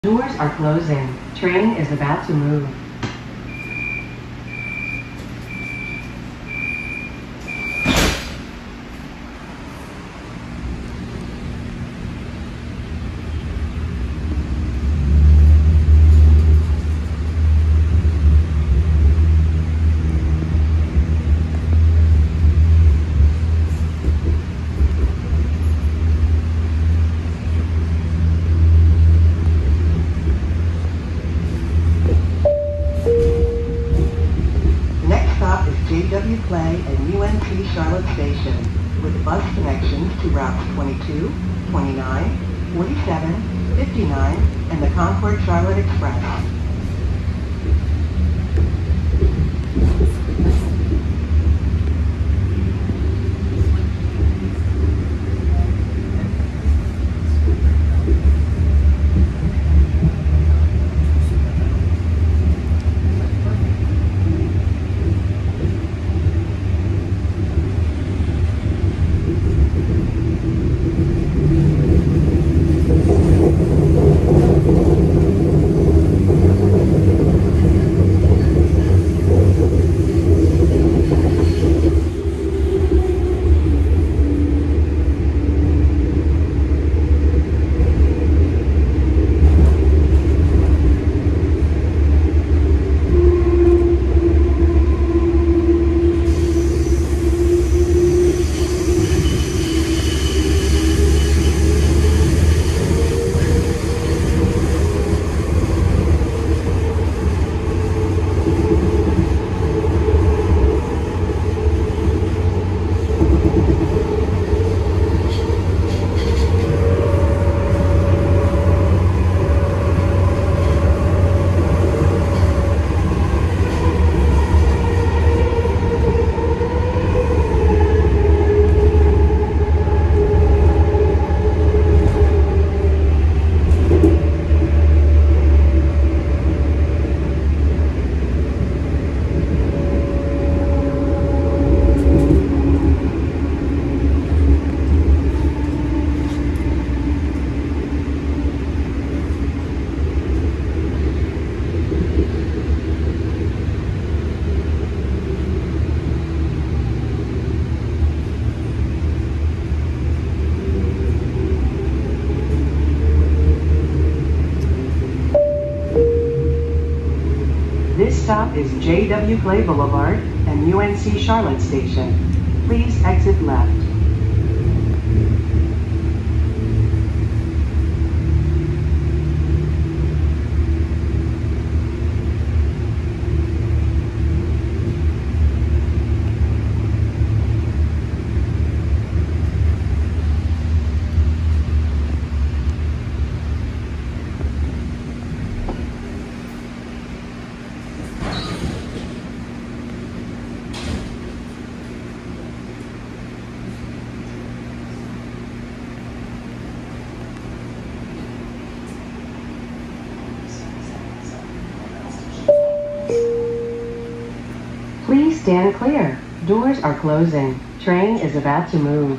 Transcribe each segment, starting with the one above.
Doors are closing. Train is about to move. Play at UNC-Charlotte Station with bus connections to routes 22, 29, 47, 59, and the Concord-Charlotte Express. This stop is J.W. Clay Boulevard and UNC-Charlotte Station. Please exit left. Please stand clear. Doors are closing. Train is about to move.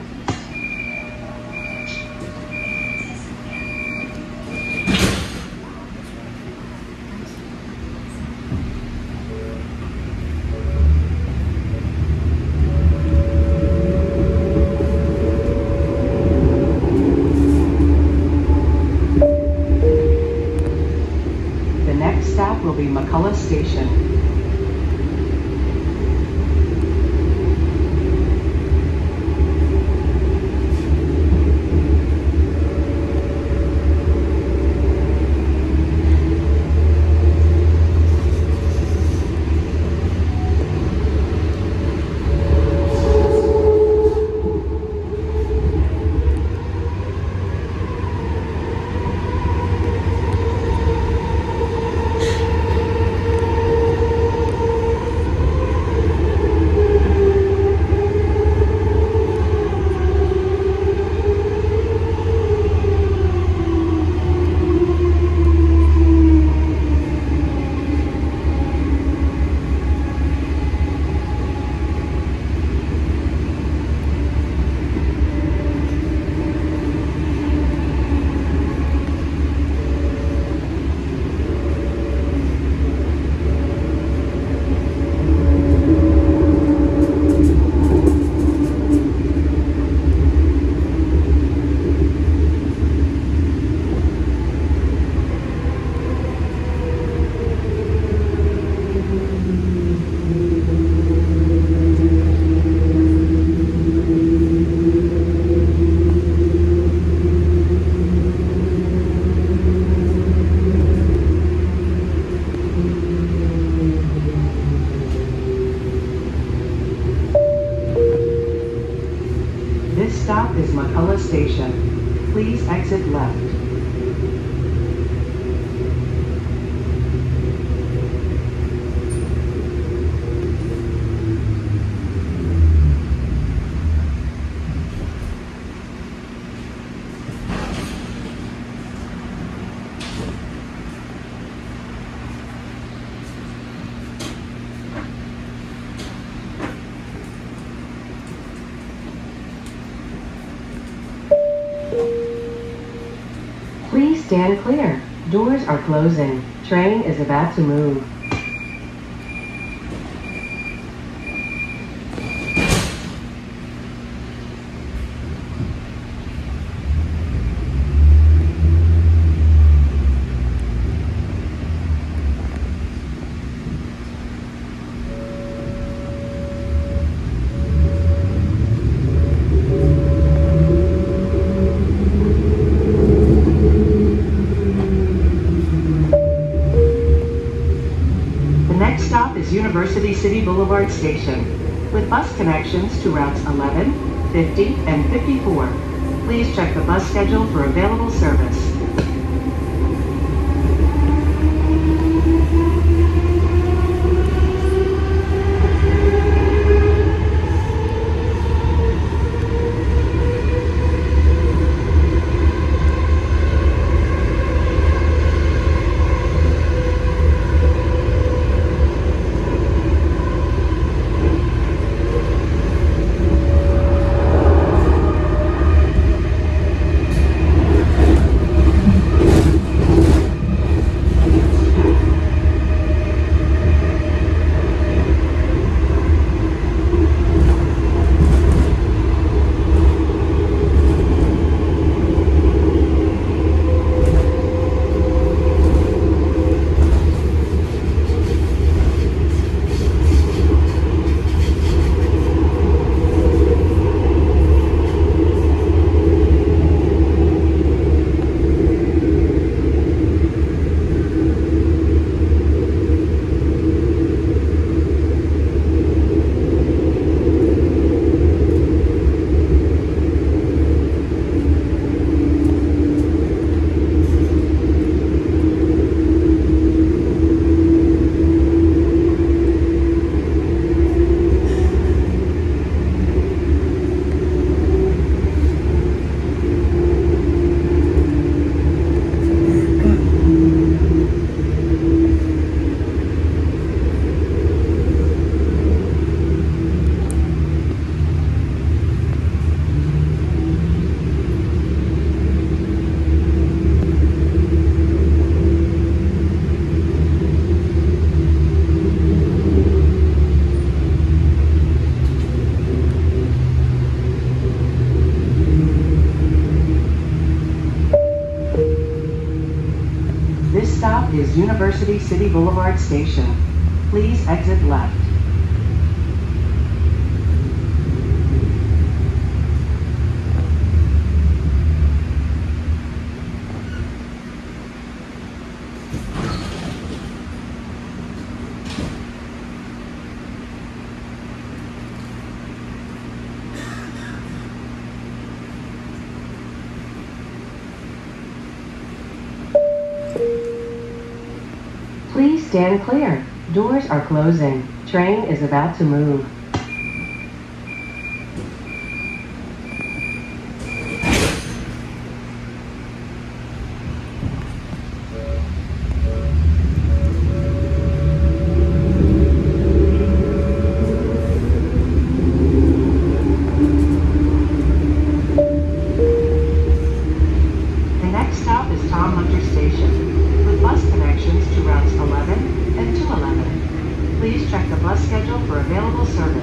The next stop will be McCullough Station. stand clear. Doors are closing. Train is about to move. University City Boulevard Station, with bus connections to routes 11, 50, and 54. Please check the bus schedule for available service. Is University City Boulevard Station. Please exit left. Please stand clear. Doors are closing. Train is about to move. The next stop is Station, with bus connections to routes 11 and 211. Please check the bus schedule for available service.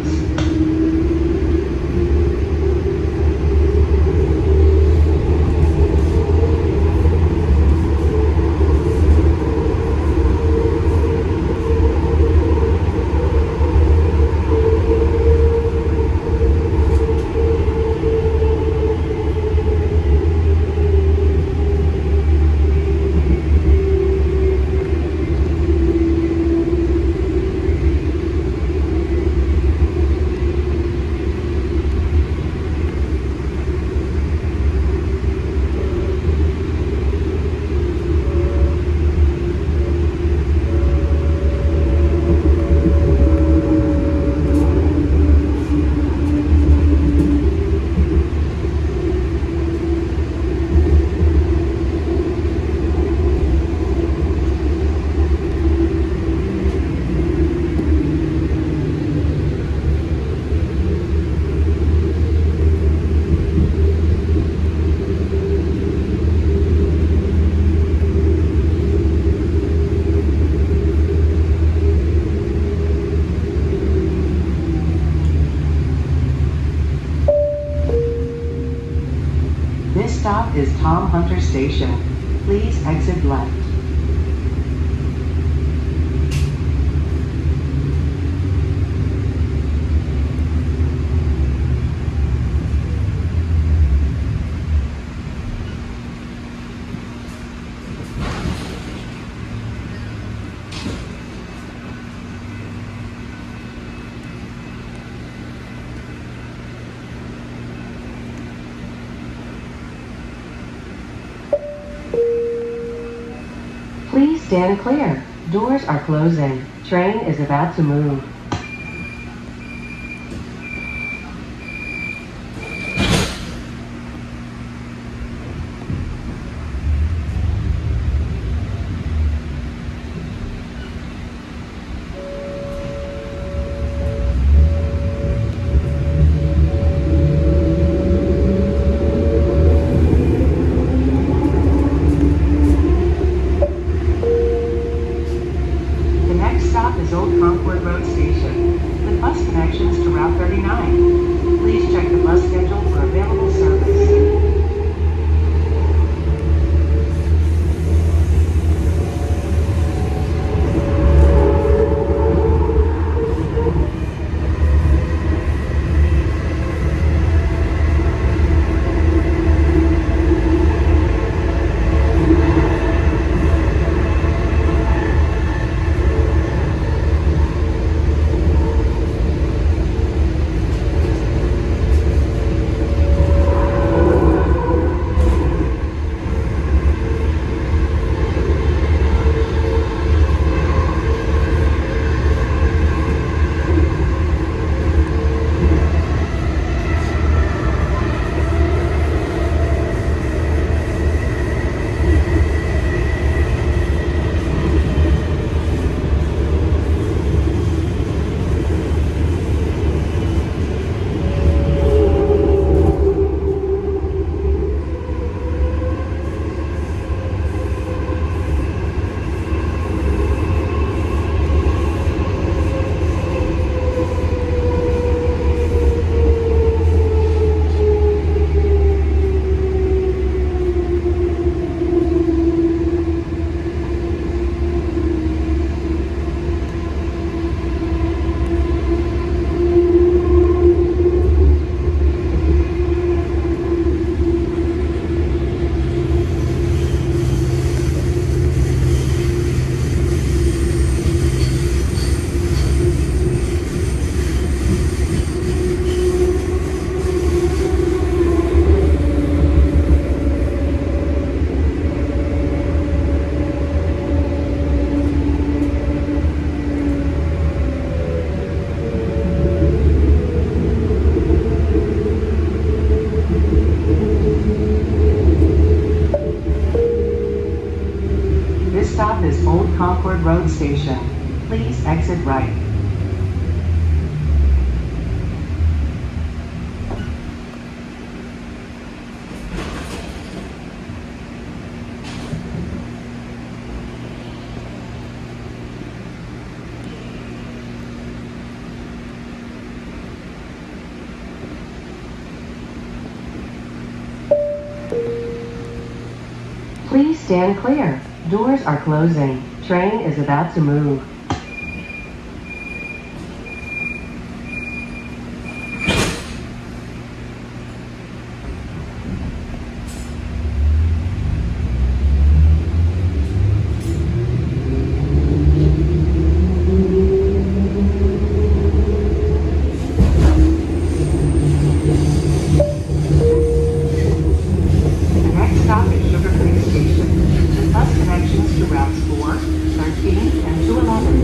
Encounter Station. Please exit left. Please stand clear. Doors are closing. Train is about to move. Concord Road Station, with bus connections to Route 39. Please check the bus schedule for available service. Stop is Old Concord Road Station. Please exit right. Please stand clear. Doors are closing. Train is about to move. Bus connections to routes 4, 13, and to 11.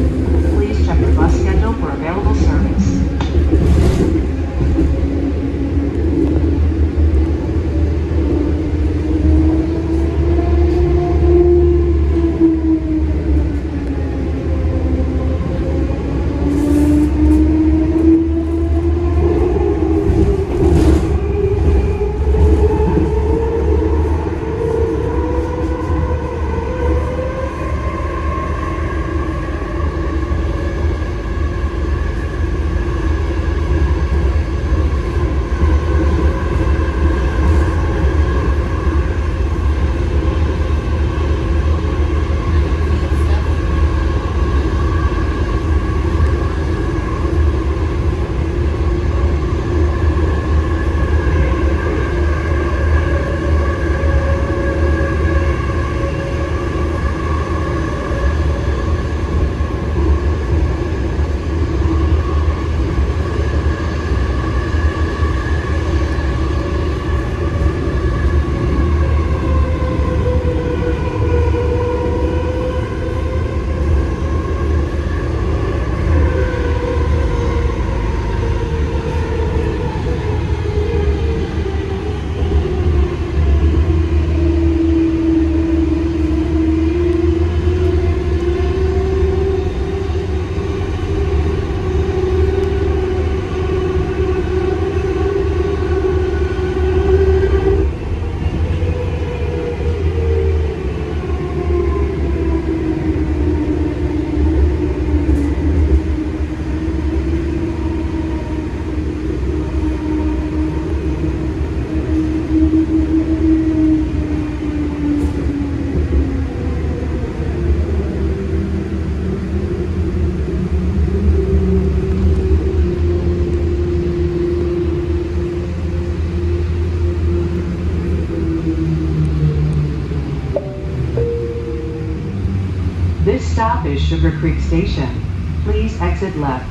This stop is Sugar Creek Station. Please exit left.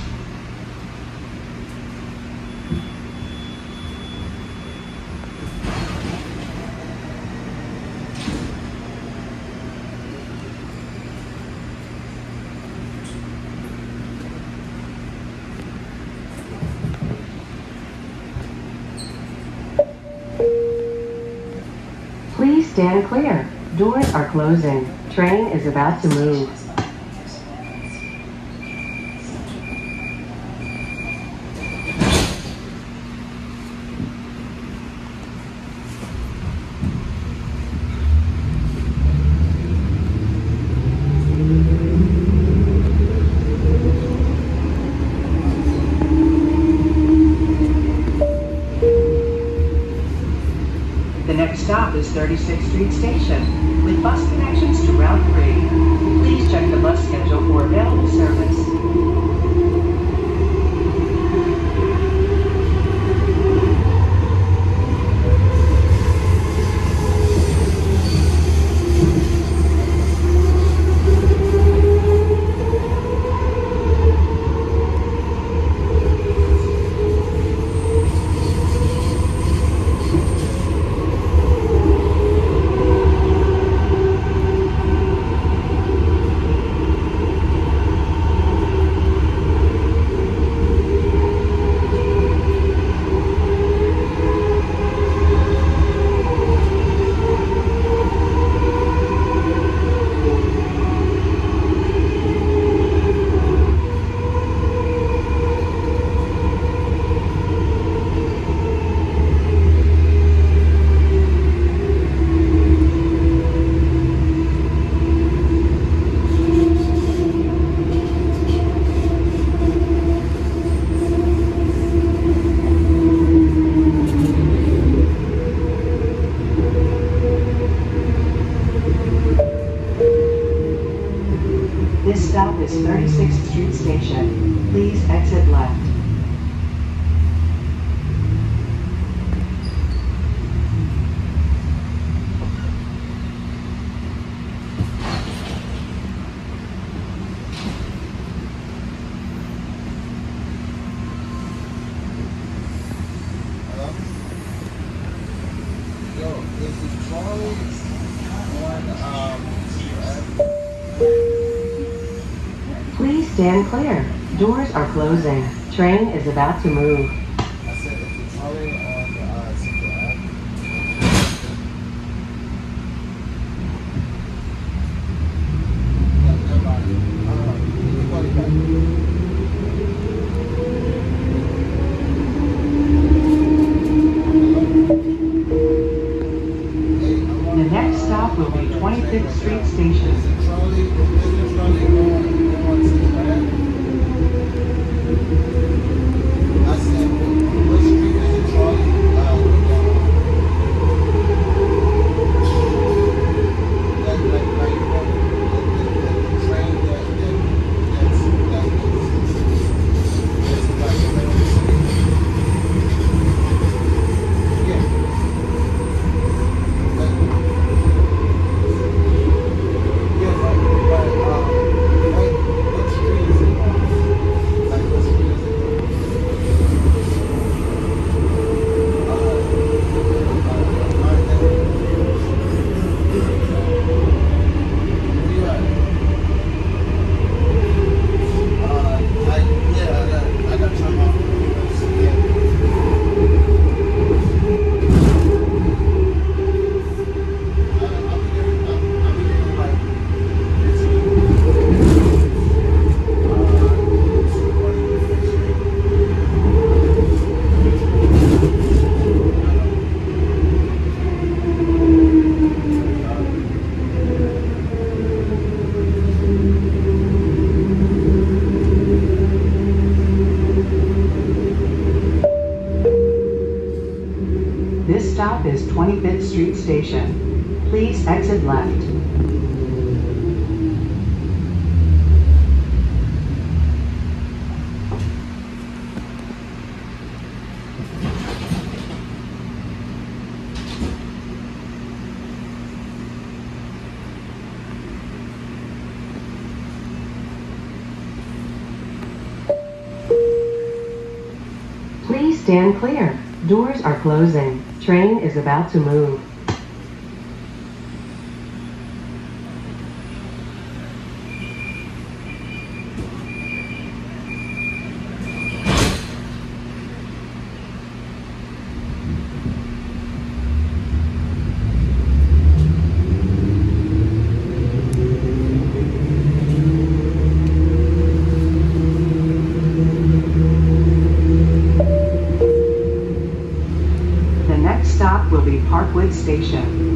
Please stand clear. Doors are closing. Train is about to move. The next stop is 36th Street Station, with bus connections to Route 3. Please check the bus schedule for available service. This stop is 36th Street Station. Please exit left. Yo, this is Charlie on Please stand clear. Doors are closing. Train is about to move. I said it's Charlie on Central Ave. Yeah, everybody. Call you back. The next stop will be 25th Street Station. This stop is 25th Street Station. Please exit left. stand clear. Doors are closing. Train is about to move. Stop will be Parkwood Station.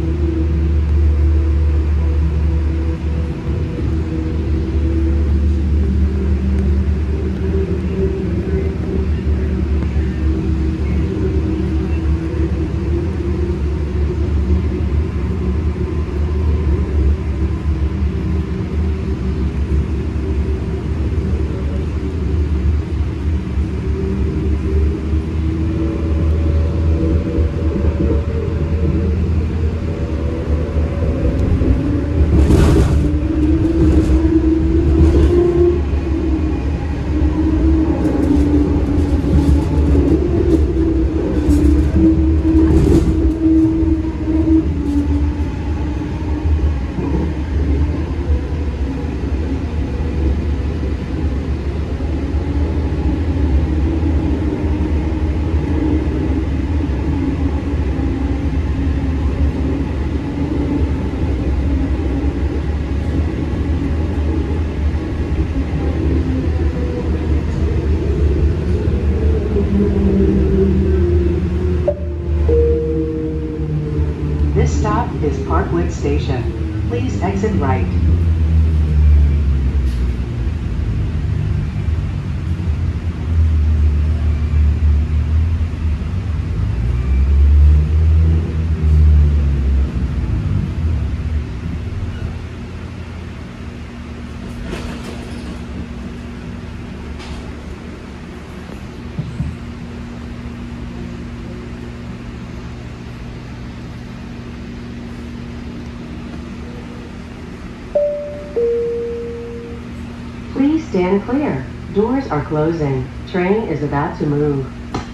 This stop is Parkwood Station. Please exit right. Please stand clear. Doors are closing. Train is about to move.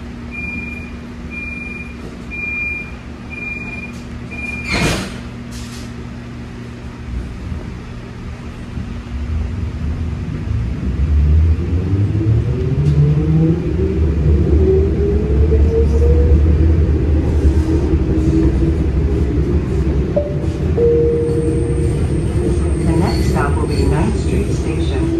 The next stop will be 9th Street Station.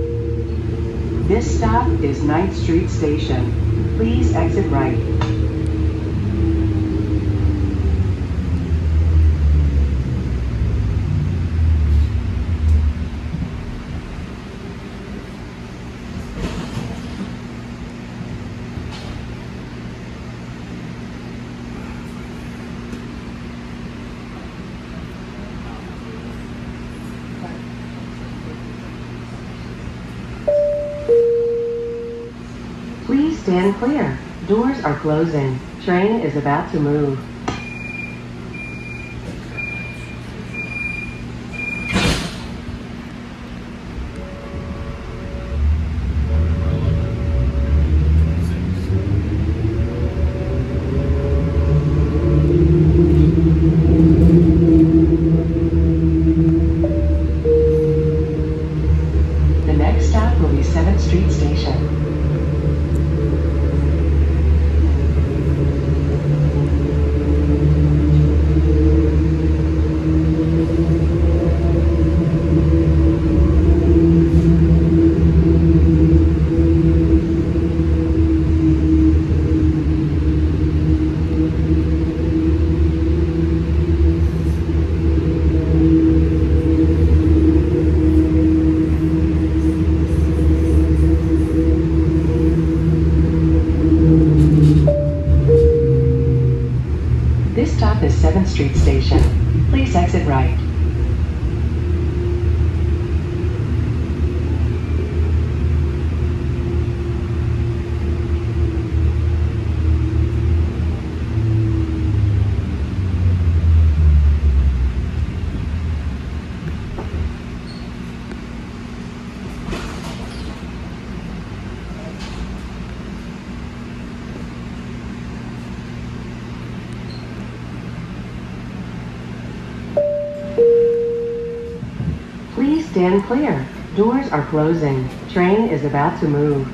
This stop is 9th Street Station. Please exit right. stand clear. Doors are closing. Train is about to move. The next stop will be 7th Street Station. This stop is 7th Street Station. Please exit right. Please stand clear. Doors are closing. Train is about to move.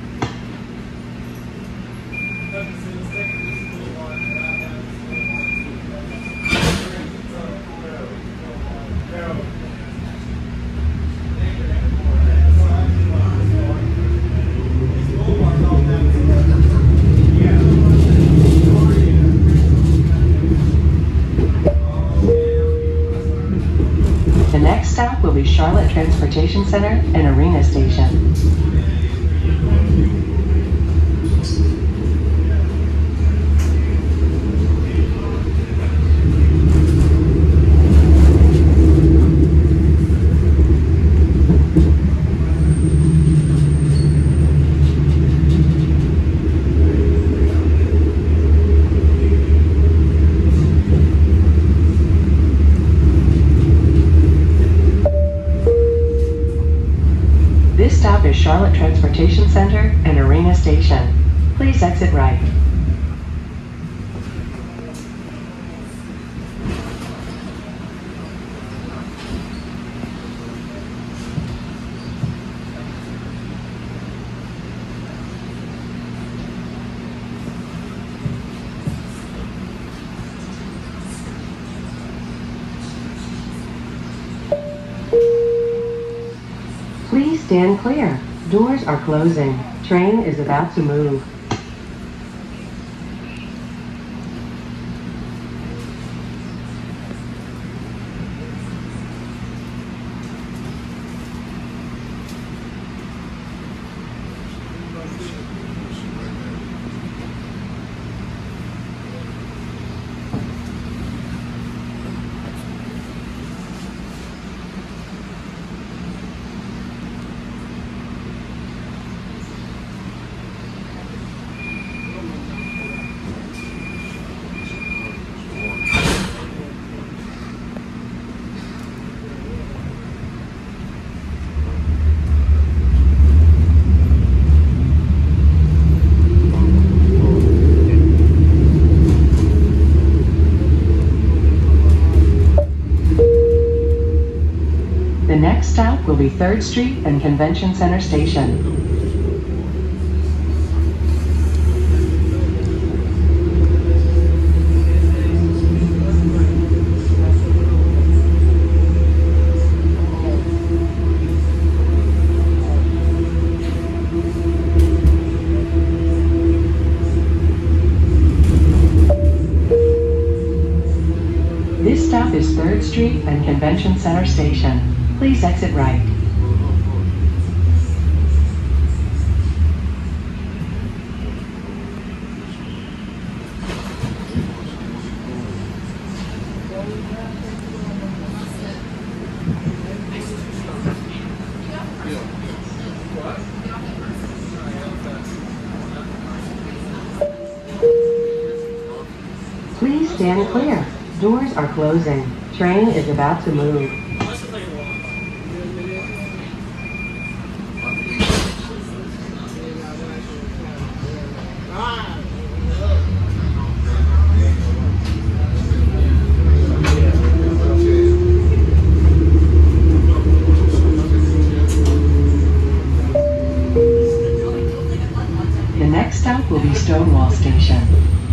The next stop will be Charlotte Transportation Center and Arena Station. This stop is Charlotte Transportation Center and Arena Station. Please exit right. Please stand clear. Doors are closing. Train is about to move. The next stop will be 3rd Street and Convention Center Station. This stop is 3rd Street and Convention Center Station. Please exit right. stand clear. Doors are closing. Train is about to move. The next stop will be Stonewall Station.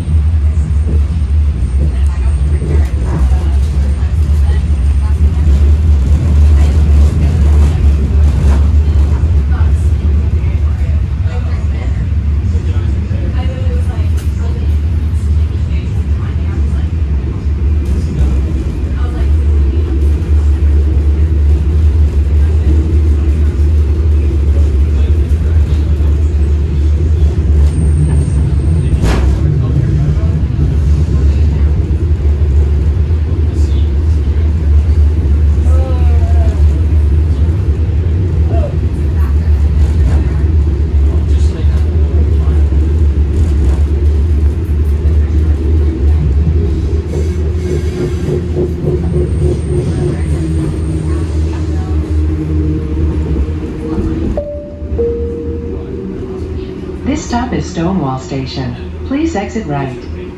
This stop is Stonewall Station. Please exit right.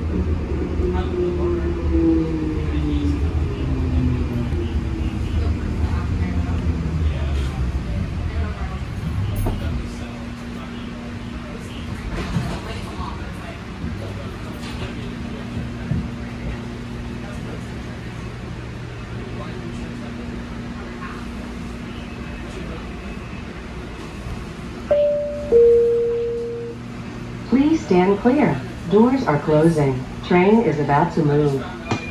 Please stand clear. Doors are closing. Train is about to move.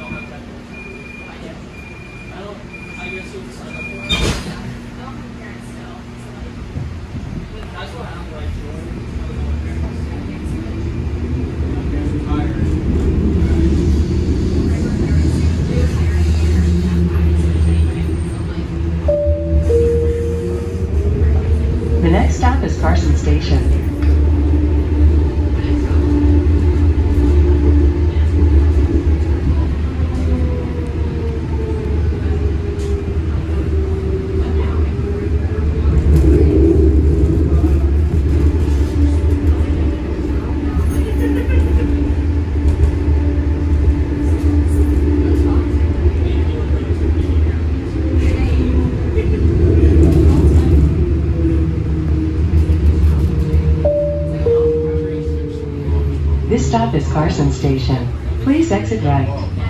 The next stop is Carson Station. This stop is Carson Station. Please exit right.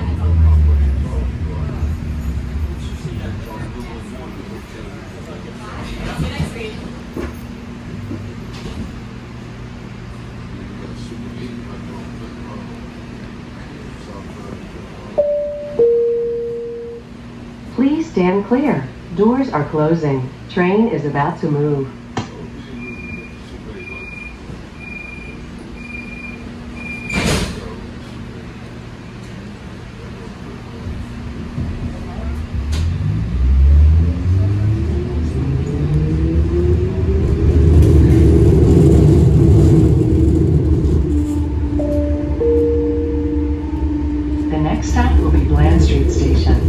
Please stand clear. Doors are closing. Train is about to move. The next stop will be Blvd Station.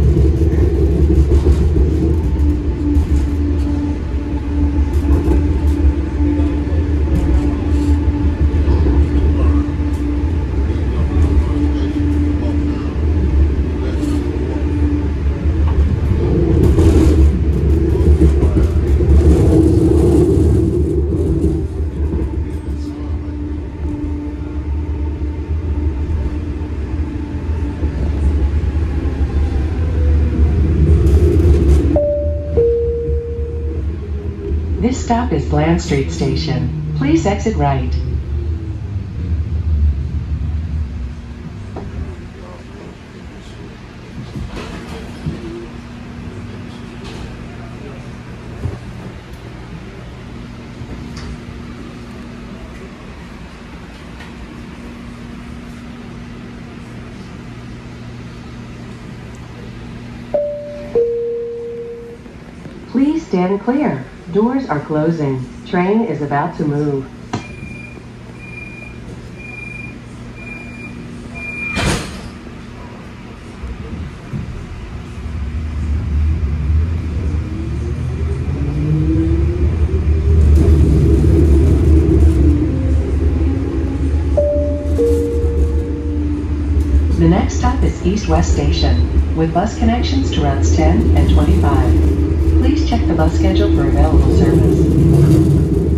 This stop is Blvd Station. Please exit right. Please stand clear. Doors are closing. Train is about to move. The next stop is East-West Station, with bus connections to routes 10 and 25. Please check the bus schedule for available service.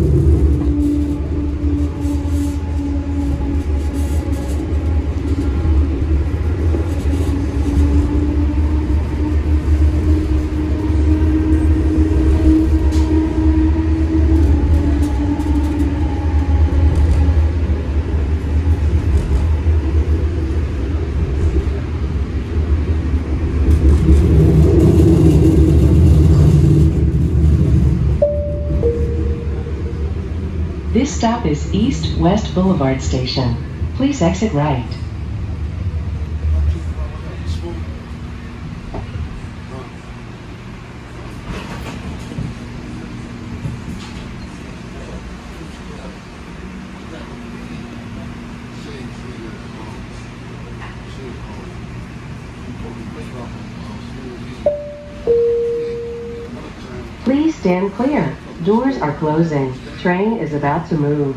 This stop is East-West Boulevard Station. Please exit right. Please stand clear. Doors are closing. Train is about to move.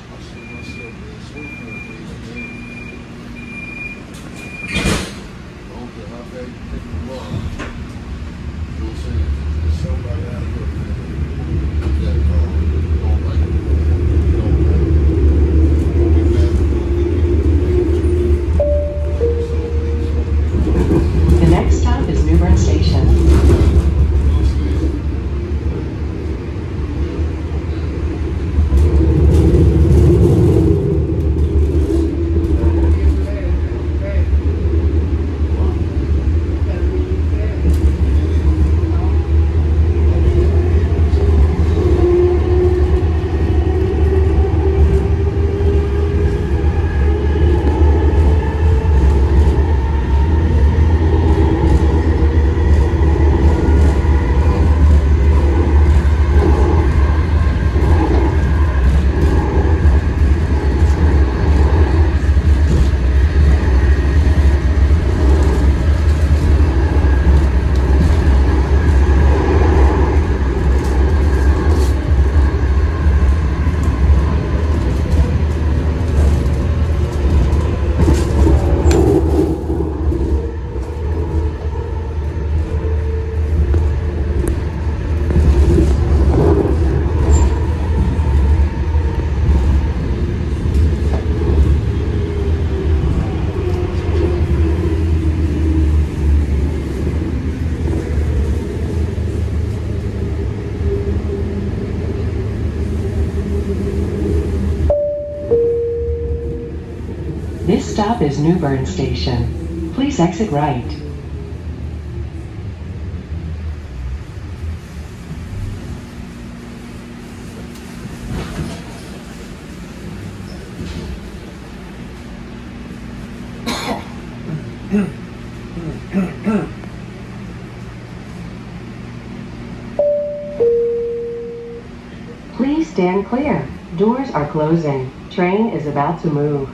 The next stop is Bern Station. This stop is Bern Station. Please exit right. Please stand clear. Doors are closing. Train is about to move.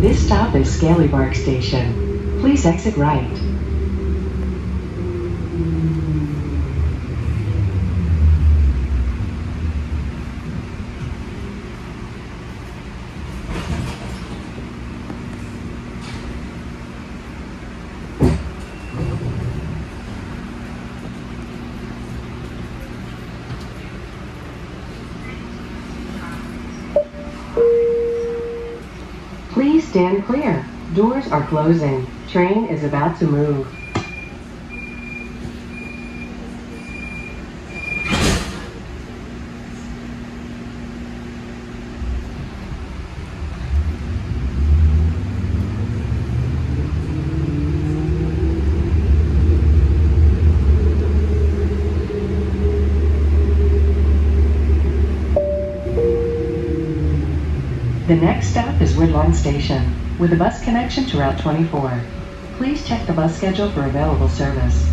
This stop is Scaleybark Station. Please exit right. Please stand clear. Doors are closing. Train is about to move. The next stop is Woodlawn Station, with a bus connection to Route 24. Please check the bus schedule for available service.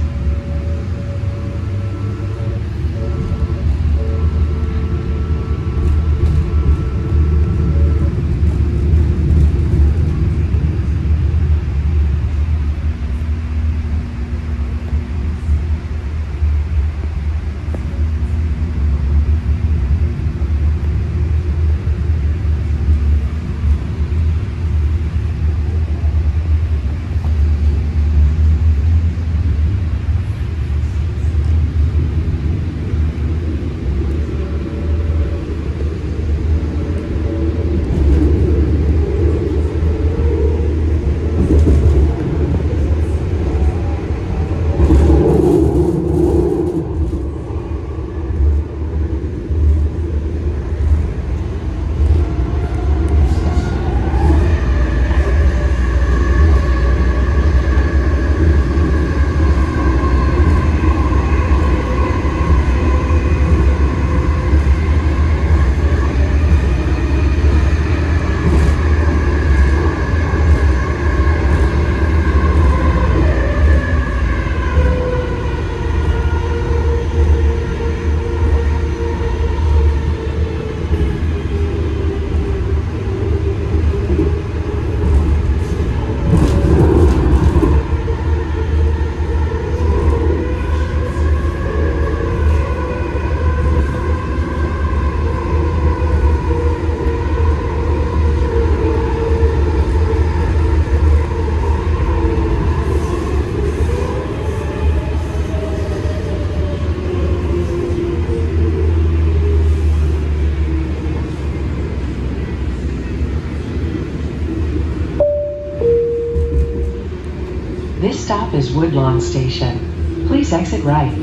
This stop is Woodlawn Station. Please exit right.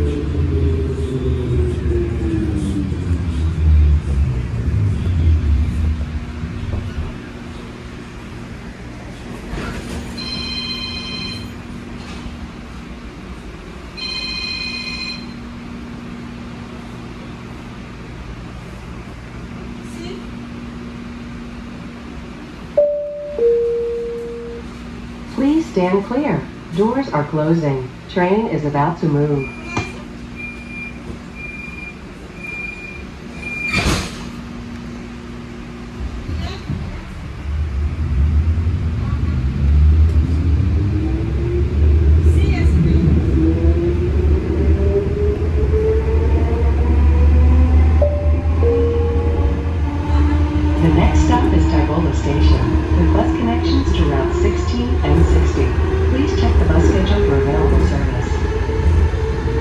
Please stand clear. Doors are closing. Train is about to move. The next stop is Tyvola Station, with bus connections to Route 16 and 60. Please check the bus schedule for available service.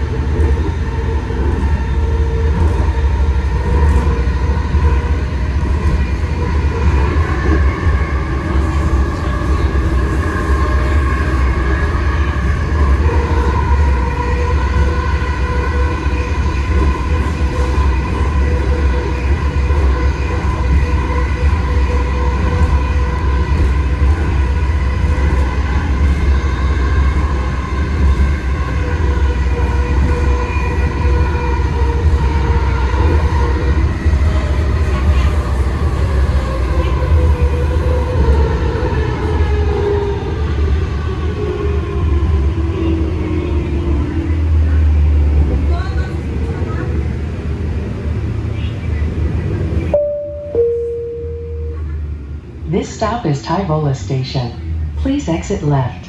stop is Tyvola Station. Please exit left.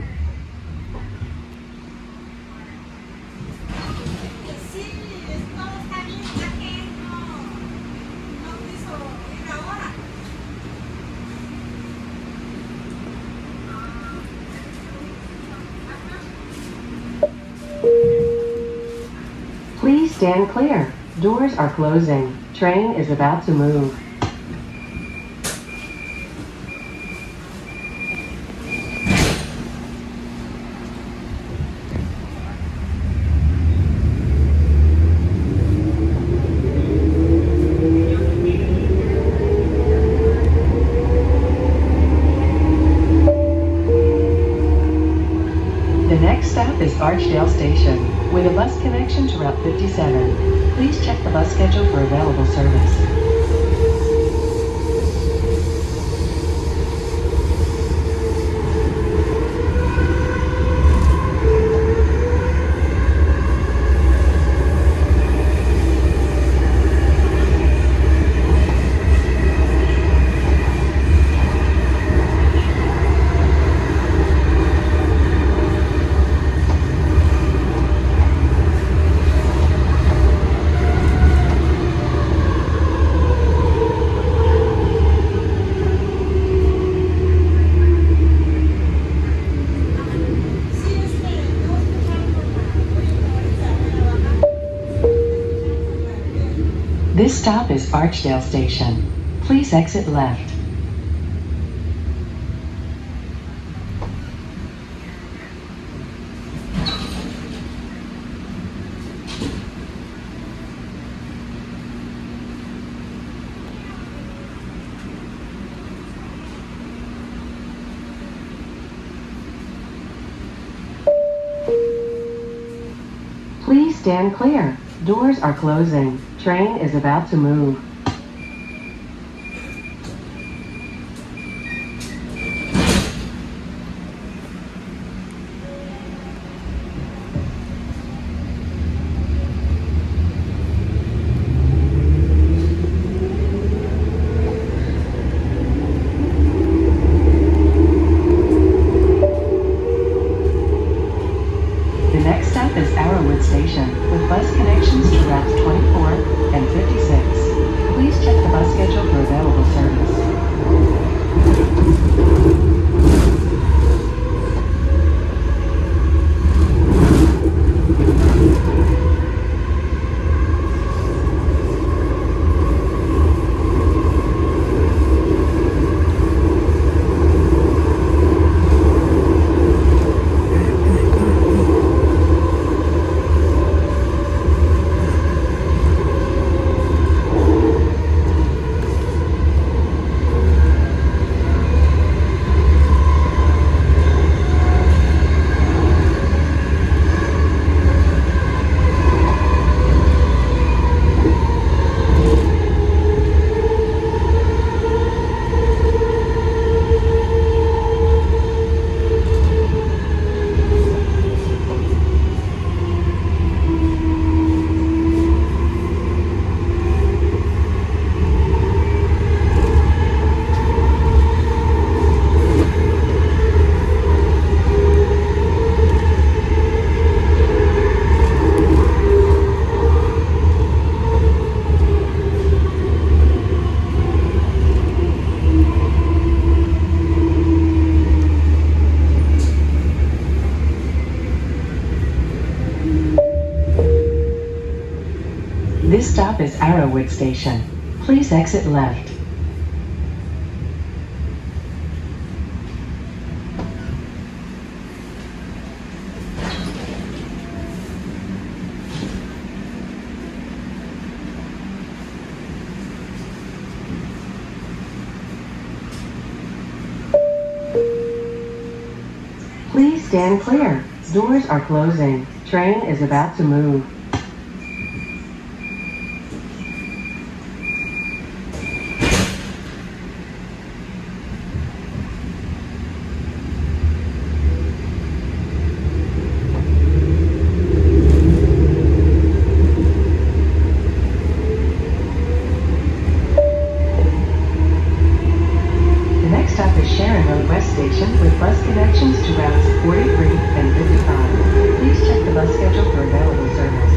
Please stand clear. Doors are closing. Train is about to move. The next stop is Archdale Station, with a bus connection to Route 57. Please check the bus schedule for available service. This stop is Archdale Station. Please exit left. Please stand clear. Doors are closing. Train is about to move. The next stop is Arrowood Station, with bus connections to routes 24 and 56. Please check the bus schedule for available service. This stop is Arrowood Station. Please exit left. Please stand clear. Doors are closing. Train is about to move. Sharon Road West Station with bus connections to routes 43 and 55. Please check the bus schedule for available service.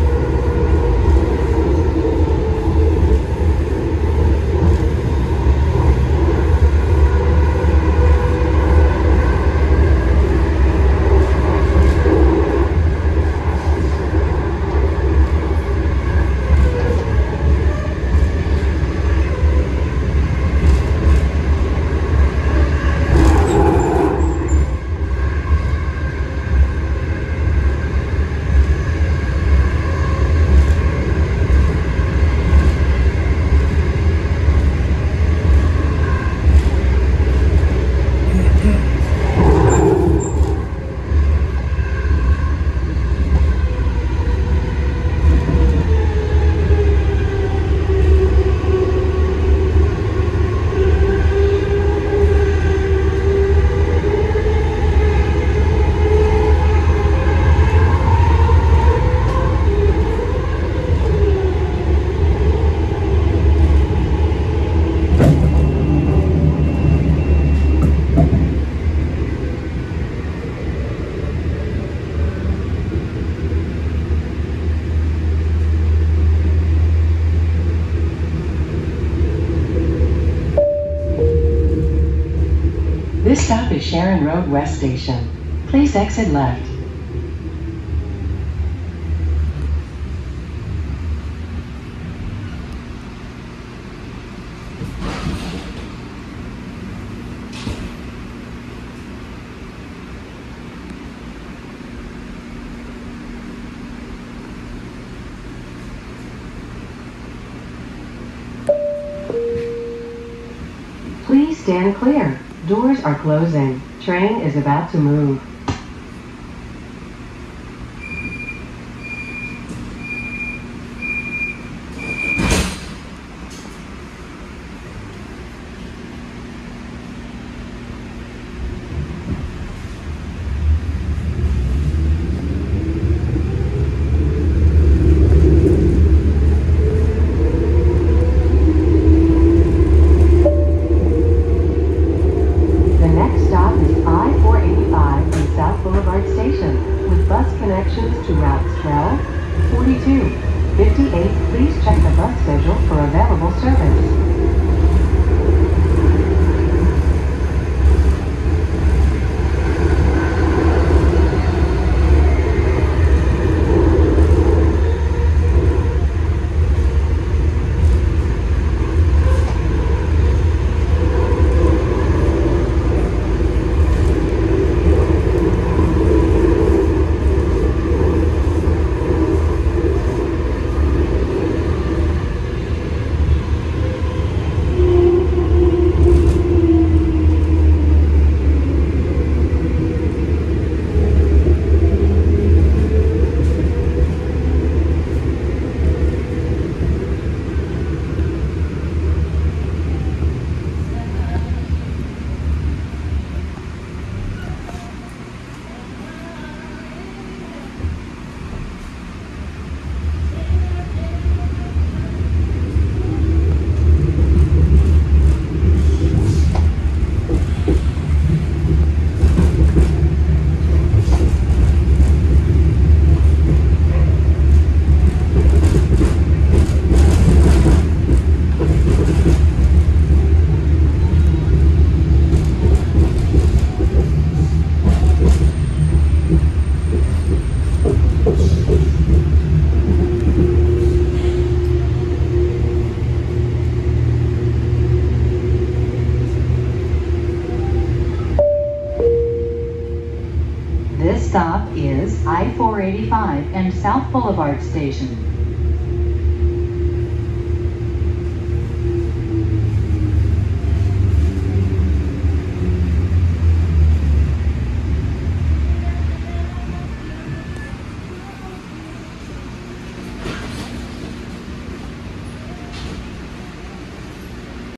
This stop is Sharon Road West Station. Please exit left. Please stand clear. Doors are closing. Train is about to move. I-485 and South Boulevard Station with bus connections to routes 12, 42, 58. Please check the bus schedule for available service. This stop is I-485 and South Boulevard Station.